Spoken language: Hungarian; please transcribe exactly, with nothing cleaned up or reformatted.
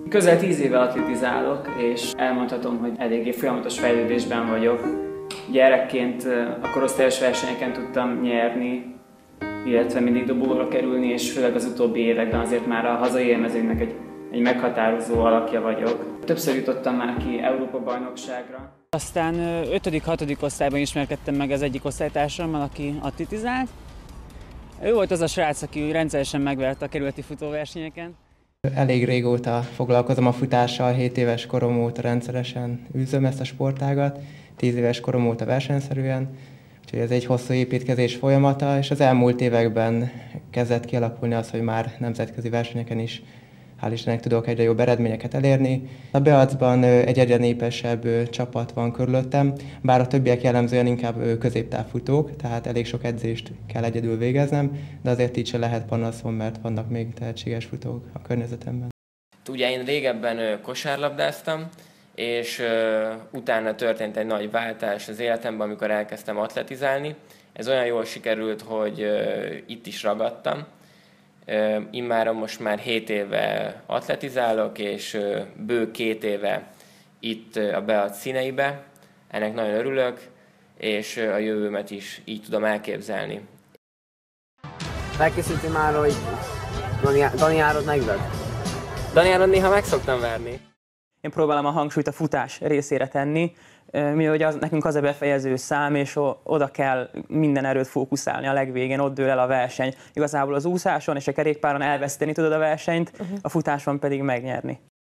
Közel tíz éve atletizálok, és elmondhatom, hogy eléggé folyamatos fejlődésben vagyok. Gyerekként a korosztályos versenyeken tudtam nyerni, illetve mindig dobogóra kerülni, és főleg az utóbbi években azért már a hazai élmezőnynek egy, egy meghatározó alakja vagyok. Többször jutottam már ki Európa-bajnokságra. Aztán ötödik-hatodik osztályban ismerkedtem meg az egyik osztálytársammal, aki atletizált. Ő volt az a srác, aki rendszeresen megverte a kerületi futóversenyeken. Elég régóta foglalkozom a futással, hét éves korom óta rendszeresen űzöm ezt a sportágat, tíz éves korom óta versenyszerűen, úgyhogy ez egy hosszú építkezés folyamata, és az elmúlt években kezdett kialakulni az, hogy már nemzetközi versenyeken is hál' Istennek tudok egyre jobb eredményeket elérni. A Beacban egy egyre népesebb csapat van körülöttem, bár a többiek jellemzően inkább középtávfutók, tehát elég sok edzést kell egyedül végeznem, de azért így se lehet panaszom, mert vannak még tehetséges futók a környezetemben. Ugye én régebben kosárlabdáztam, és uh, utána történt egy nagy váltás az életemben, amikor elkezdtem atletizálni. Ez olyan jól sikerült, hogy uh, itt is ragadtam. Uh, immáron most már hét éve atletizálok, és uh, bő két éve itt uh, a Beac színeibe. Ennek nagyon örülök, és uh, a jövőmet is így tudom elképzelni. Felkészültél már, hogy Dani Árad megved? Dani Árad néha meg szoktam verni. Én próbálom a hangsúlyt a futás részére tenni, mivel az, nekünk az a befejező szám, és oda kell minden erőt fókuszálni a legvégén, ott dől el a verseny. Igazából az úszáson és a kerékpáron elveszteni tudod a versenyt, uh-huh. a futáson pedig megnyerni.